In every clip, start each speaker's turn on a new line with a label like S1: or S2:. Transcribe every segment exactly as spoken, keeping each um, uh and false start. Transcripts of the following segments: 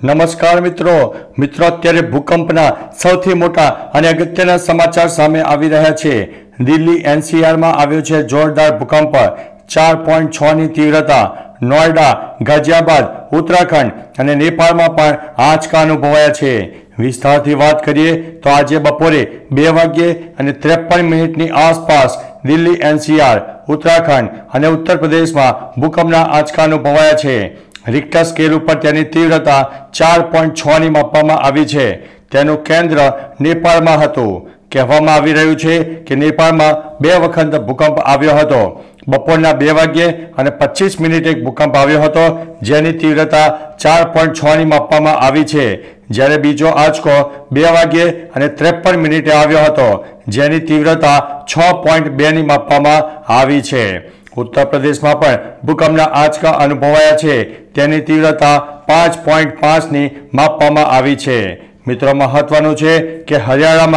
S1: નમસ્કાર મિત્રો મિત્રો અત્યારે ભૂકંપના સૌથી મોટા અને અગત્યના સમાચાર સામે આવી રહ્યા છે। દિલ્હી એનસીઆરમાં આવ્યો છે જોરદાર ભૂકંપ, ચાર પોઈન્ટ છ ની તીવ્રતા। નોઈડા, ગાઝિયાબાદ, ઉત્તરાખંડ અને નેપાળમાં પણ આંચકા અનુભવાયા છે। વિસ્તારથી વાત કરીએ તો આજે બપોરે બે વાગ્યે અને ત્રેપન મિનિટની આસપાસ દિલ્હી એનસીઆર, ઉત્તરાખંડ અને ઉત્તર પ્રદેશમાં ભૂકંપના આંચકા અનુભવાયા છે। रिक्टर स्केल पर तेनी तीव्रता चार पॉइंट छ नी मापवामां आवी छे। तेनुं केन्द्र नेपाळमां हतुं। कहेवामां आवी रह्युं छे के नेपाळमां बे वखत भूकंप आव्यो हतो। बपोરના બે વાગ્યે અને પચીસ મિનિટે એક ભૂકંપ આવ્યો હતો, જેની તીવ્રતા ચાર પોઈન્ટ છ ની માપવામાં આવી છે। જ્યારે બીજો આંચકો બે વાગ્યે અને ત્રેપન મિનિટે આવ્યો હતો, જેની તીવ્રતા છ પોઈન્ટ બે ની માપવામાં આવી છે। उत्तर प्रदेश में पण भूकंपना आंचका अनुभवाया छे। तेनी तीव्रता पांच पॉइंट पांच नी मापवामां आवी छे। मित्रों, महत्वनुं छे के हरियाणा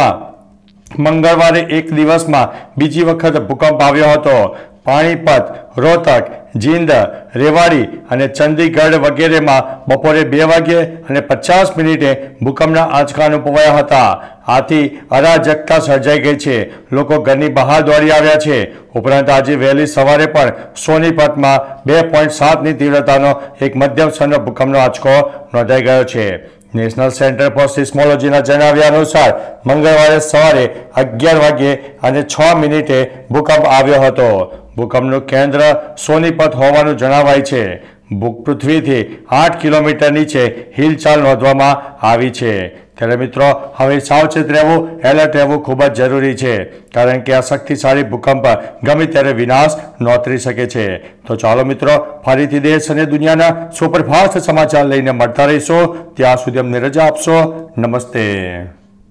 S1: में मंगळवारे एक दिवस में बीजी वखत भूकंप आव्यो हतो। पाणीपत, रोहतक, जींद, रेवाड़ी और चंडीगढ़ वगैरह में बपोरे बे वागे और पचास मिनिटे भूकंपना आंचका अनुभवाया हता। आथी अराजकता सर्जाई गई है। लोग घरनी बहार दौड़ी आव्या छे। उपरांत आज वहेली सवारे पण सोनीपत में बे पॉइंट सात नी तीव्रतानो एक मध्यम स्तरनो भूकंपनो आंचको नोंधाई गयो छे। नेशनल सेंटर फॉर सिस्मोलॉजीना जणाव्या अनुसार मंगळवारे सवारे अगियार वागे और छ मिनिटे भूकंप आव्यो हतो। भूकंपનું केन्द्र सोनीपत होવાનું જણાવાય છે। પૃથ્વીથી आठ किलोमीटर नीचे हिलचाल नोंधवामां આવી છે। ત્યારે મિત્રો, હવે સાવચેત રહેવું, એલર્ટ રહેવું ખૂબ જ જરૂરી છે, કારણ કે આ શક્તિશાળી ભૂકંપ ગમે ત્યારે વિનાશ નોતરી શકે છે। તો ચાલો મિત્રો, ફરીથી દેશ અને દુનિયાના સુપરફાસ્ટ સમાચાર લઈને મળતા રહીશું। ત્યાં સુધી અમને રજા આપશો। નમસ્તે।